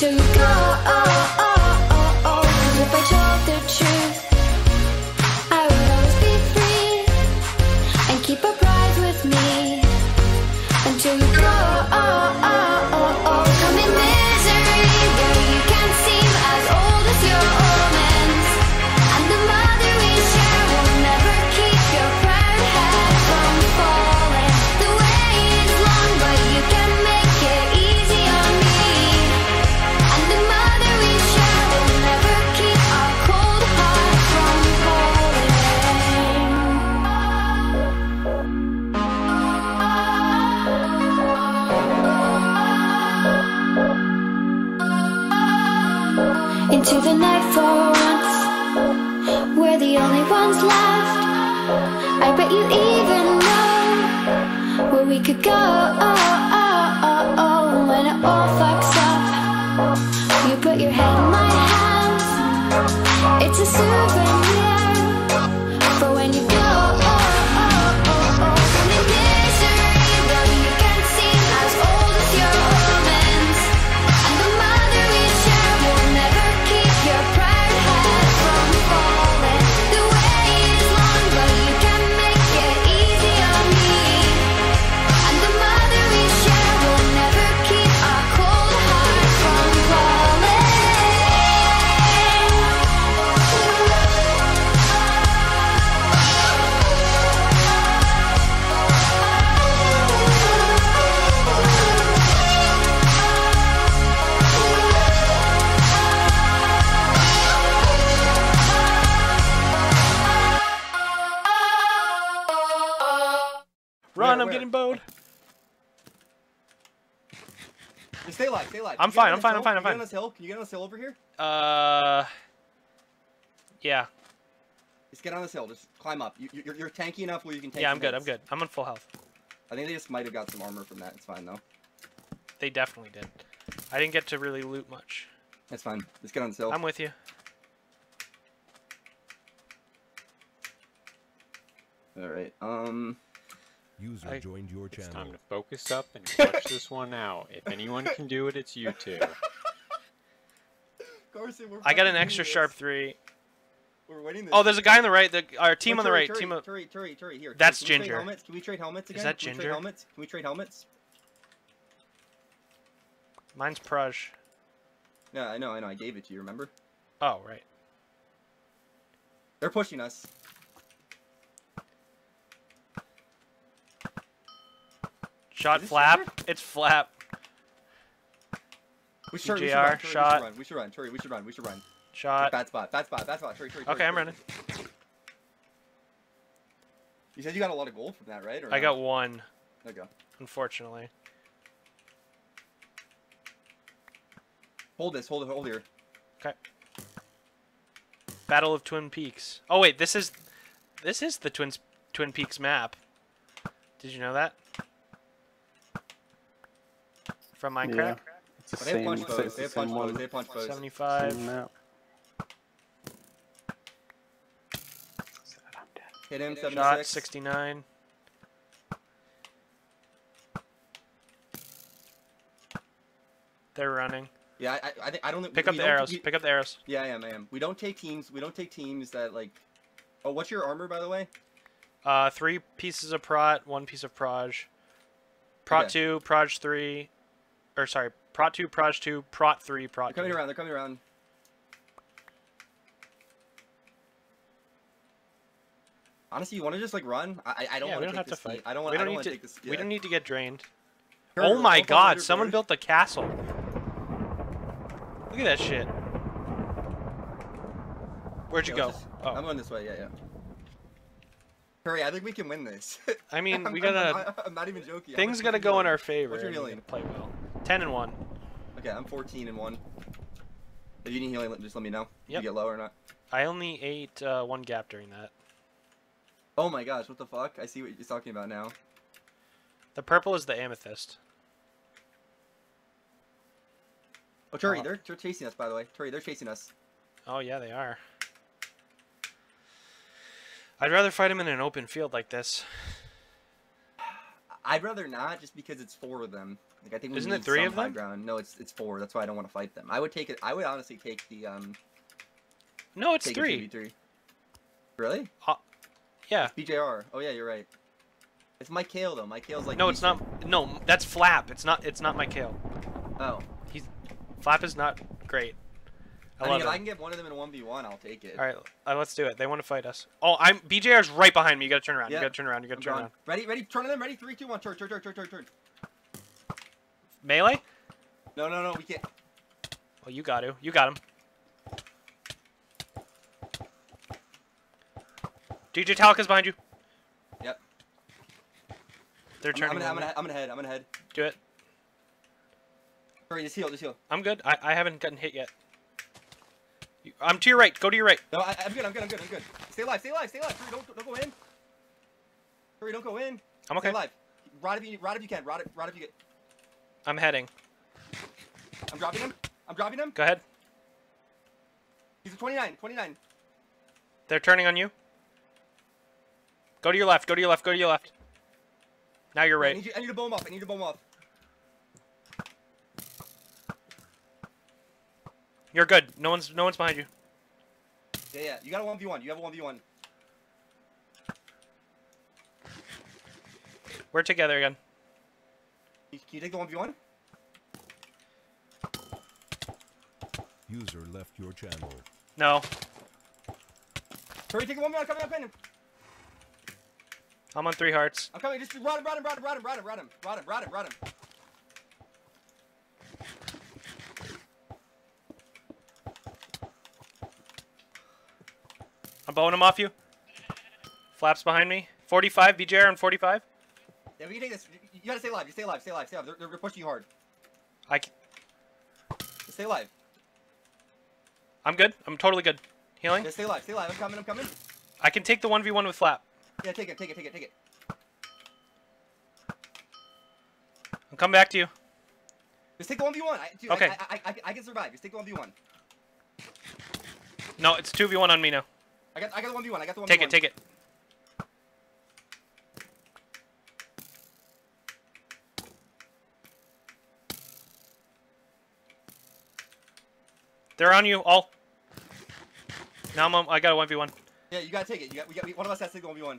until we go. Cause if I told the truth, I would always be free and keep a bride with me until we go. Come in misery, where you can't seem as old as your omens, and the mother we share will never keep your proud head from falling. The way is long, but you can make it easy on me, and the mother we share will never keep our cold heart from falling. Into the night for once, we're the only ones left. I bet you even know where we could go. When it all fucks up, you put your head in my hands. It's a souvenir for when you go. From the misery, though you can't seem as old as your omens, and the mother we share will never keep your proud head from falling. The way is long, but you can make it easy on me, and the mother we share will never keep our cold heart from falling. Run, Where? I'm getting bowed. Just stay alive, stay alive. I'm Can you fine, get I'm fine, I'm fine, I'm on this hill? Can you get fine. on this hill? Can you get on this hill over here? Yeah. Just get on this hill. Just climb up. You're tanky enough where you can take Yeah, some I'm good, I'm hits. good. I'm on full health. I think they just might have got some armor from that. It's fine, though. They definitely did. I didn't get to really loot much. That's fine. Just get on this hill. I'm with you. Alright, User joined your It's channel. time to focus up and clutch this one out. If anyone can do it, it's you two. Carson, we're I got an fucking extra winning sharp this. 3. We're winning this. Oh, there's a guy on the right. Our team Oh, on the Turi, right. Turi, Team of... Turi, here. That's Can we trade Ginger. helmets? Can we trade helmets again? that Can we trade Ginger? helmets? Can we trade helmets? Mine's Praj. Yeah, I know. I gave it to you, remember? Oh, right. They're pushing us. Shot Is this flap. Ginger? It's flap. We should CJR, run, Turi, shot. We should run, Turi, we should run. We should run. Shot. Bad spot. Turi. Okay, I'm running. You said you got a lot of gold from that, right? Or I no? got 1, There you go. unfortunately. Hold this. Hold here. Okay. Battle of Twin Peaks. Oh wait, this is the Twin Peaks map. Did you know that? From Minecraft? Yeah. It's the But they have same. punch It's bows. They the have same punch one. bows. They have punch bows. 75. Same map. Hit him. Shot 76. 69. They're running. Yeah, I don't think Pick up we the don't- arrows. we- Pick up the arrows. Yeah, I am. We don't take teams. We don't take teams that like. Oh, what's your armor, by the way? 3 pieces of prot, 1 piece of proj. Prot Okay. 2, proj 3. Or sorry, prot 2, proj 2, prot 3, prot They're coming 2. around. They're coming around. Honestly, you want to just like run? I don't Yeah, want we don't to have take to this. fight. I don't We want don't to need to. take this. We don't need to get drained. Sure, Oh my we'll fall God! under Someone board. built a castle. Look at that shit. Where'd you Yeah, go? let's just- Oh, I'm going this way. Yeah. Hurry! I think we can win this. I mean, we I'm- gotta. I'm not even joking. Things gotta go in our favor. What's your and we healing? gotta play well. 10 and 1. Okay, I'm 14 and 1. If you need healing, just let me know. If Yep. you get low or not. I only ate 1 gap during that. Oh my gosh! What the fuck? I see what you're talking about now. The purple is the amethyst. Oh, Turi, they're chasing us. By the way, Turi, they're chasing us. Oh yeah, they are. I'd rather fight him in an open field like this. I'd rather not, just because it's 4 of them. Like I think we Isn't need it 3 some of them? high ground. No, it's 4. That's why I don't want to fight them. I would take it. I would honestly take the No, it's take 3. it 2v3. Really? Yeah. BJR. Oh yeah, you're right. It's my kale though. My kale's like. No, it's decent. not. No, that's Flap. It's not my Kale. Oh. Flap is not great. I I mean, love if I it. can get one of them in a 1v1, I'll take it. All right, let's do it. They want to fight us. Oh, BJR's right behind me. You gotta turn around. Yeah. You gotta turn around. You gotta I'm turn gone. around. Ready, turn on them. Ready, 3, 2, 1, turn. Melee? No, we can't. Well, you got to. You got him. DJ Talca's behind you. Yep. They're turning. I'm gonna head. Do it. Hurry, just heal. I'm good. I haven't gotten hit yet. I'm to your right. Go to your right. No, I'm good. Stay alive. Hurry, don't go in. Hurry, don't go in. I'm okay. Stay alive. Rod if you can. Rod if you get. I'm heading. I'm dropping him. Go ahead. He's a 29. They're turning on you. Go to your left. Now you're right. I need to bow him off. You're good. No one's behind you. Yeah. You got a 1v1. You have a 1v1. We're together again. Can you take the 1v1? User left your channel. No. Hurry, take the 1v1. I'm coming. I'm on 3 hearts. I'm coming. Just rod him. I'm bowing him off you. Flaps behind me. 45. BJR on 45. Yeah, we can take this. You gotta stay alive. They're pushing you hard. Just stay alive. I'm good. I'm totally good. Healing. Just stay alive. I'm coming. I can take the 1v1 with Flap. Yeah, take it. I'm coming back to you. Just take the 1v1. Dude, Okay. I can survive. Just take the 1v1. No, it's 2v1 on me now. I got the 1v1. Take it. They're on you all. Now I got a 1v1. Yeah, you gotta take it. One of us has to take the 1v1.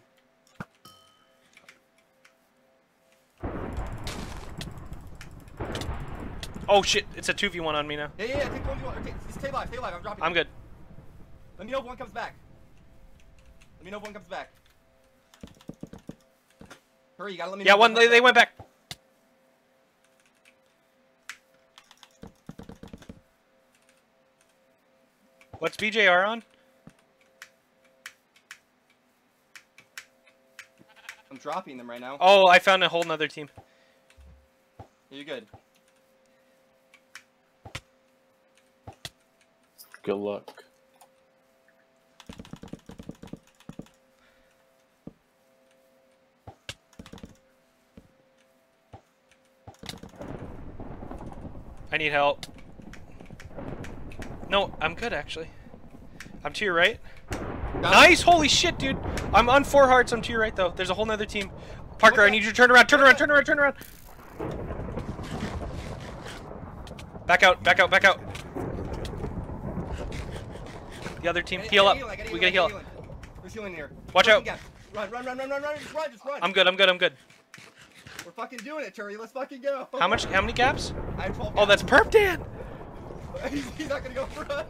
Oh shit, it's a 2v1 on me now. Yeah, take the 1v1. Okay, just stay alive. I'm dropping. I'm good. Let me know if one comes back. Hurry, you gotta let me know. Yeah, if one comes they back. went back. What's BJR on? I'm dropping them right now. Oh, I found a whole nother team. Yeah, you're good. Good luck. I need help. No, I'm good actually. I'm to your right. Nice! Holy shit, dude! I'm on 4 hearts. I'm to your right though. There's a whole nother team. Parker, I need you to turn around. Turn around. Back out. The other team, heal up. We gotta heal. There's healing here. Watch out. Run. Just run. I'm good. We're fucking doing it, Terry. Let's fucking go. How many gaps? I have 12 Oh, that's Perp Dan! He's not gonna go for us.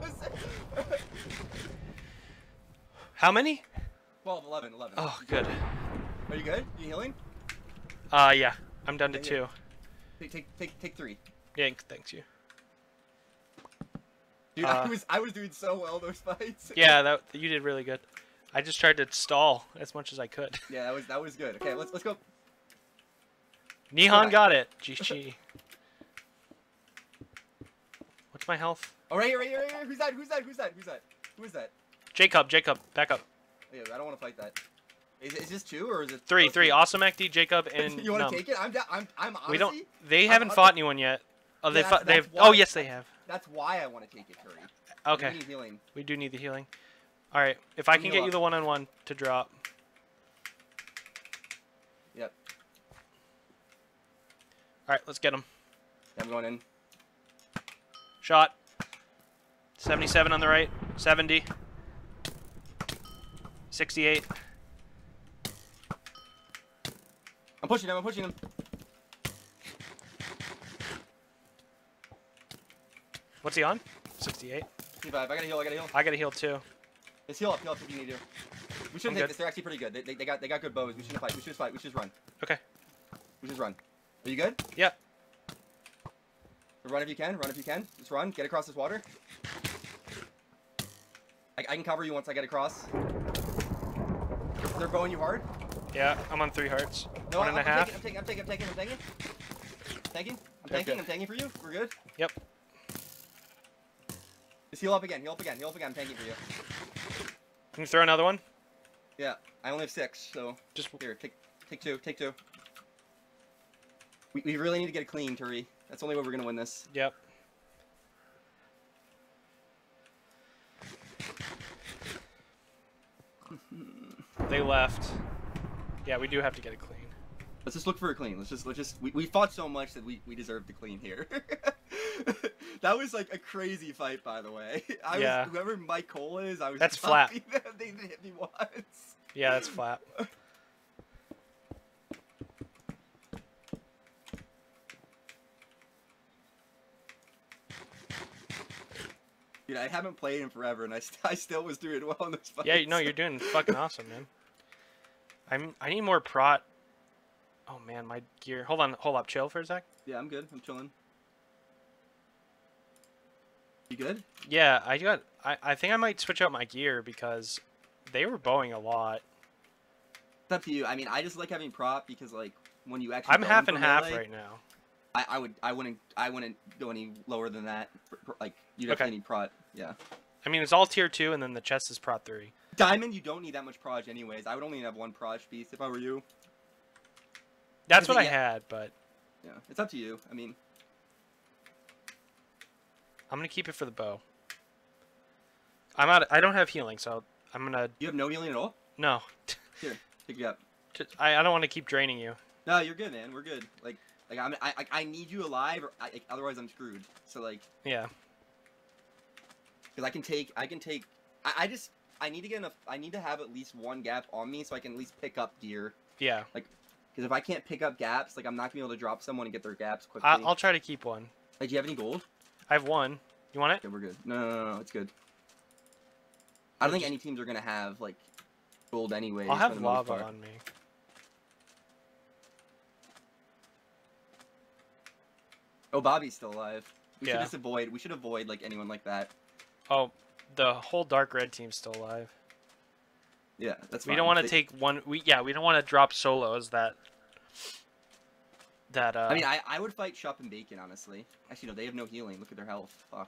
How many? 12, 11. Oh, good. Are you good? You healing? Yeah. I'm down to 2. Take 3. Yeah, thanks you. Dude, I was doing so well those fights. Yeah, you did really good. I just tried to stall as much as I could. Yeah, that was good. Okay, let's go. Nihon got it. GG. What's my health? Oh, right here. Who's that? Who is that? Jacob, back up. Yeah, I don't want to fight that. Is this 2 or is it 3. oh, 3? Awesome Acty, Jacob, and You want Num. to take it? I'm honestly. We don't. They haven't fought anyone yet. Oh, Yeah, they've. why- Oh, yes, they have. That's why I want to take it, Terry. Okay. We need healing. We do need the healing. All right. If I can Heal get you up. the 1-on-1 to drop. Yep. All right, let's get him. Yeah, I'm going in. Shot. 77 on the right. 70. 68. I'm pushing him. I'm pushing him. What's he on? 68. 65. I gotta heal. I gotta heal. I gotta heal too. Let's heal up if you need to. We shouldn't I'm take good. this. They're actually pretty good. They got good bows. We shouldn't fight. We should just fight. We should just run. Okay. We should just run. Are you good? Yeah. Run if you can. Run if you can. Just run. Get across this water. I can cover you once I get across. They're bowing you hard. Yeah, I'm on 3 hearts. No, One and a half. I'm taking. Tanking. Okay, good. I'm tanking for you. We're good. Yep. Just heal up again. Heal up again. I'm tanking for you. Can you throw another one? Yeah. I only have 6, so Just here. Take 2. Take 2. We really need to get it clean, Turi. That's the only way we're gonna win this. Yep. They left. Yeah, we do have to get it clean. Let's just look for a clean. Let's just. We fought so much that we deserve to clean here. That was like a crazy fight, by the way. Yeah. Whoever Mike Cole is, I was. That's flat. happy that they didn't hit me once. Yeah, that's flat. Dude, I haven't played in forever, and I still was doing well in those fights. Yeah, no, you're doing fucking awesome, man. I need more prot. Oh man, my gear. Hold on, hold up, chill for a sec. Yeah, I'm good. I'm chilling. You good? Yeah, I think I might switch out my gear because they were bowing a lot. It's up to you. I mean, I just like having prop because like when you actually. I'm go half in and for half melee, right now. I wouldn't go any lower than that. Like you definitely need prot. Yeah. I mean, it's all tier 2, and then the chest is prot 3. Diamond, you don't need that much proj anyways. I would only have 1 proj piece if I were you. That's what I Yeah. had, but Yeah, it's up to you. I mean, I'm gonna keep it for the bow. I'm out. I don't have healing, so I'm gonna. you have no healing at all? No. Here, pick you up. I don't want to keep draining you. No, you're good, man. We're good. Like I need you alive, or otherwise I'm screwed. So like, Yeah. because I need to get enough. I need to have at least 1 gap on me so I can at least pick up gear. Yeah. Because if I can't pick up gaps, like I'm not gonna be able to drop someone and get their gaps quickly. I'll try to keep one. Like, do you have any gold? I have 1. You want it? Okay, we're good. No, it's good. I don't think any teams are gonna have like gold anyway. I'll have lava on me. Oh, Bobby's still alive. We Yeah. should avoid like anyone like that. Oh, the whole dark red team's still alive. Yeah, that's We fine. don't want to They- take one. We don't want to drop solos that. I mean, I would fight Shop and Bacon, honestly. Actually, no, they have no healing. Look at their health. Fuck.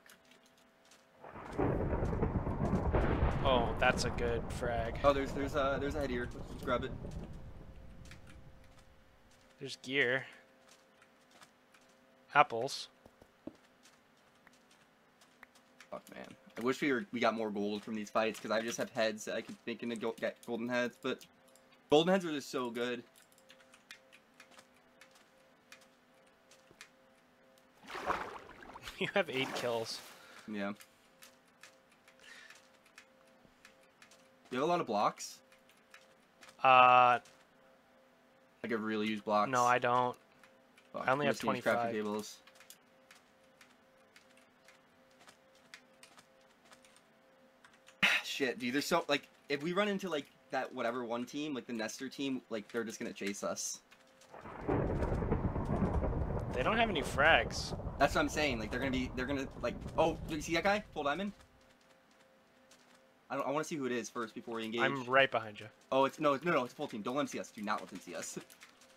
Oh, that's a good frag. Oh, there's a head here. Let's grab it. There's gear. Apples. Fuck, man. I wish we got more gold from these fights because I just have heads that I could make into get golden heads, but golden heads are just so good. You have 8 kills. Yeah. You have a lot of blocks. Uh, Like I've really used blocks. no, I don't. Fuck, I only I'm have just gonna use 25. crafting tables. Shit, dude. There's so like if we run into like that whatever one team, like the Nestor team, like they're just gonna chase us. They don't have any frags. That's what I'm saying. Like they're gonna like. Oh, do you see that guy? Full diamond. I want to see who it is first before we engage. I'm right behind you. Oh, it's no, it's full team. Don't let him see us. Do not let him see us.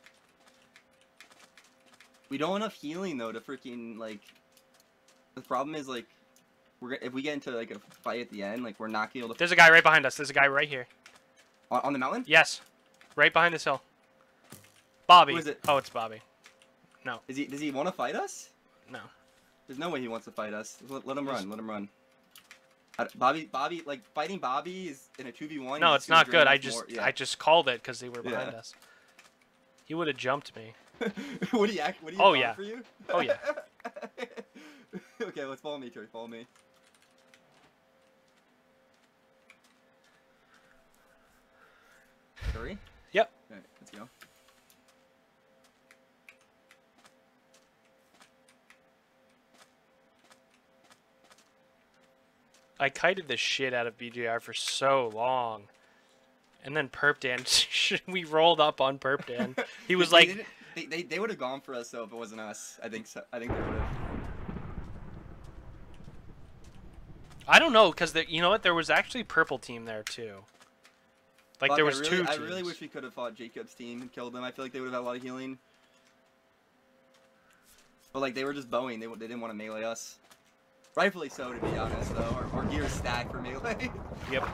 We don't have enough healing though to freaking like. The problem is like, if we get into like a fight at the end, like we're not gonna be able to. There's a guy right behind us. There's a guy right here. On the mountain? Yes, right behind this hill. Bobby. Who is it? Oh, it's Bobby. No. Does he want to fight us? No. There's no way he wants to fight us. Let him run. Let him run. Bobby, like fighting Bobby is in a 2v1. No, is it's gonna not good. drain I us just more. Yeah. I just called it because they were behind Yeah. us. He would have jumped me. Would he act? Would he? Oh, farm yeah. For you? Oh, yeah. Okay, let's follow me, Troy. Follow me. Hurry. Yep. Alright, let's go. I kited the shit out of BGR for so long. And then Perpdan, we rolled up on Perpdan. He was like... They would have gone for us, though, if it wasn't us. I think so. I think they would have. I don't know, because you know what? There was actually purple team there, too. Like, Fuck, there was I really, two teams. I really wish we could have fought Jacob's team and killed them. I feel like they would have had a lot of healing. But, like, they were just bowing. They didn't want to melee us. Rightfully so, to be honest, though. Our gear is stacked for melee. Yep.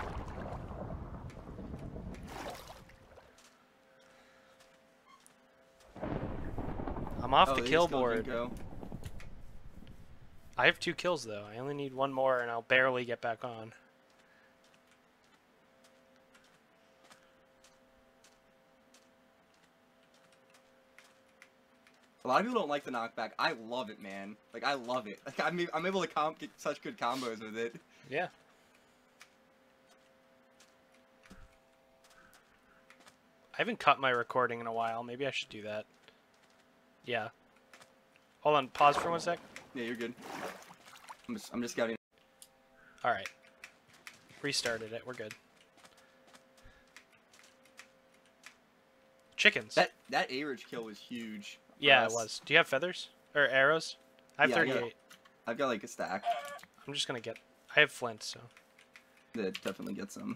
I'm off the they kill just killed board. Vinko. I have 2 kills, though. I only need 1 more, and I'll barely get back on. A lot of people don't like the knockback. I love it, man. Like, I love it. Like, I'm able to get such good combos with it. Yeah. I haven't cut my recording in a while. Maybe I should do that. Yeah. Hold on. Pause for 1 sec. Yeah, you're good. I'm just scouting. Alright. Restarted it. We're good. Chickens. That A-Ridge kill was huge. for Yeah, it us. was. Do you have feathers? Or arrows? I have Yeah, I got 38. I've got like a stack. I'm just gonna get... I have flint, so... That definitely get some.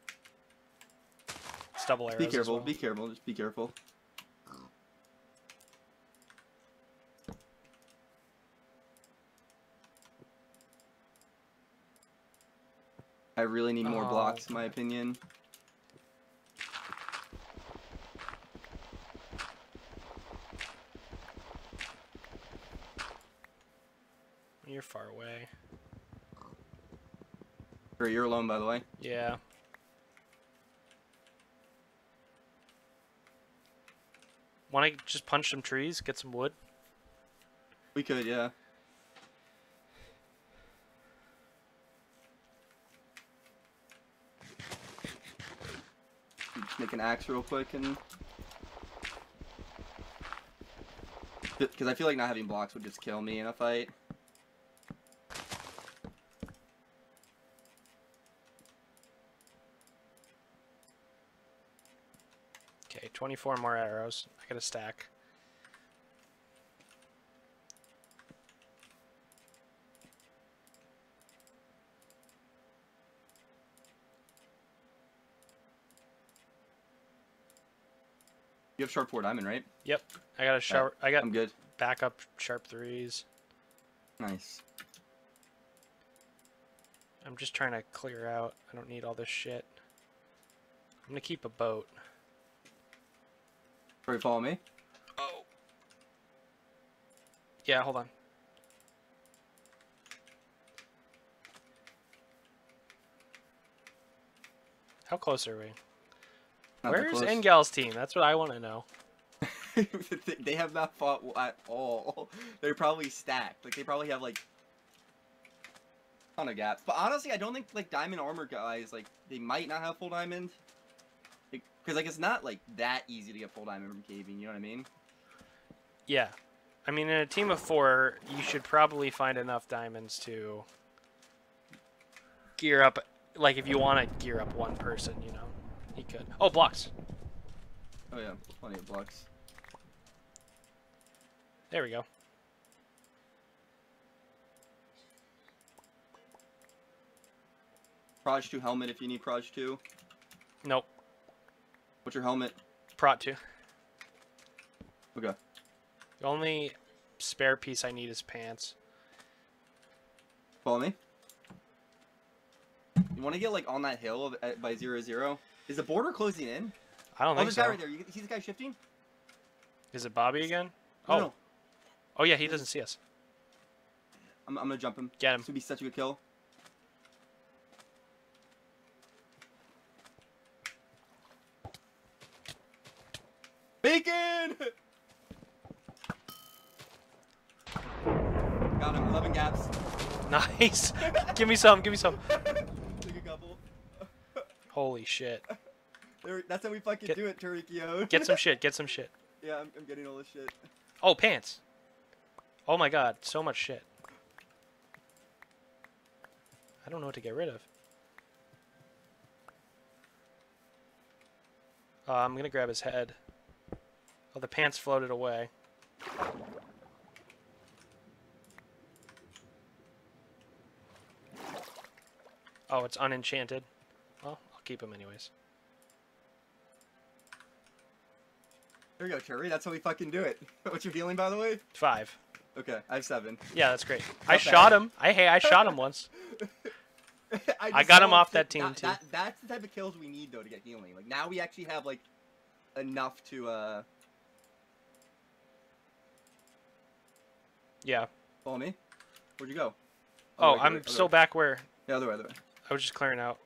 It's double arrows Be as careful. well. Be careful. Just be careful. I really need more blocks, in my opinion. You're far away. Or you're alone, by the way. Yeah. Want to just punch some trees, get some wood? We could, yeah. Just make an axe real quick and... Because I feel like not having blocks would just kill me in a fight. Okay, 24 more arrows. I got a stack. You have sharp 4 diamond, right? Yep. I got a sharp... I got I'm good. backup sharp 3s. Nice. I'm just trying to clear out. I don't need all this shit. I'm gonna keep a boat. Sorry, follow me. Oh. Yeah, hold on. How close are we? Not that Where's close. NGAL's team? That's what I want to know. They have not fought at all. They're probably stacked. Like, they probably have, like, a ton of gaps. But honestly, I don't think, like, diamond armor guys, like, they might not have full diamond. Because, like, it's not, like, that easy to get full diamond from caving, you know what I mean? Yeah. I mean, in a team of 4, you should probably find enough diamonds to gear up. Like, if you want to gear up one person, you know, he could. Oh, blocks. Oh, yeah. Plenty of blocks. There we go. Proj 2 helmet if you need Proj 2. Nope. What's your helmet? Prot 2. Okay. The only spare piece I need is pants. Follow me. You want to get, like, on that hill by 0-0? Is the border closing in? I don't Oh, think this so. guy right there. You see this guy shifting? Is it Bobby again? No, Oh. no. Oh, yeah, he doesn't see us. I'm gonna jump him. Get him. This would be such a good kill. Bacon! Nice. Give me some. Give me some. Take a couple. Holy shit. That's how we fucking do it, Turikio. Get some shit. Get some shit. Yeah, I'm getting all this shit. Oh, pants. Oh my god, so much shit. I don't know what to get rid of. I'm gonna grab his head. Oh, the pants floated away. Oh, it's unenchanted. Well, I'll keep him anyways. There you go, Cherry. That's how we fucking do it. What's your healing, by the way? 5. Okay, I have 7. Yeah, that's great. Not I bad. shot him. I shot him once. I just got him saw off it. that team, too. That's the type of kills we need, though, to get healing. Like, now we actually have, like, enough to, Yeah. Follow me? Where'd you go? Oh, Other way, I'm other still way. back where Yeah, other way, other way. I was just clearing out.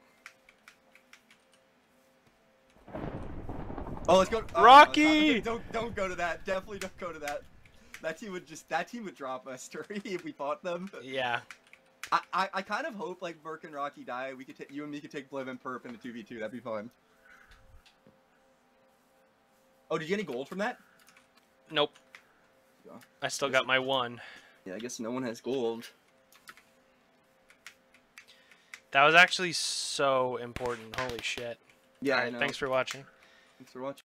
Oh, let's go. Oh, Rocky! no, don't go to that. Definitely don't go to that. That team would drop us, Turi, if we fought them. Yeah. I kind of hope like Burke and Rocky die. We could you and me could take Bliv and Perp in the 2v2. That'd be fun. Oh, did you get any gold from that? Nope. Yeah. I still got my 1. Yeah, I guess no one has gold. That was actually so important. Holy shit. Yeah, I Alright, know. thanks for watching. Thanks for watching.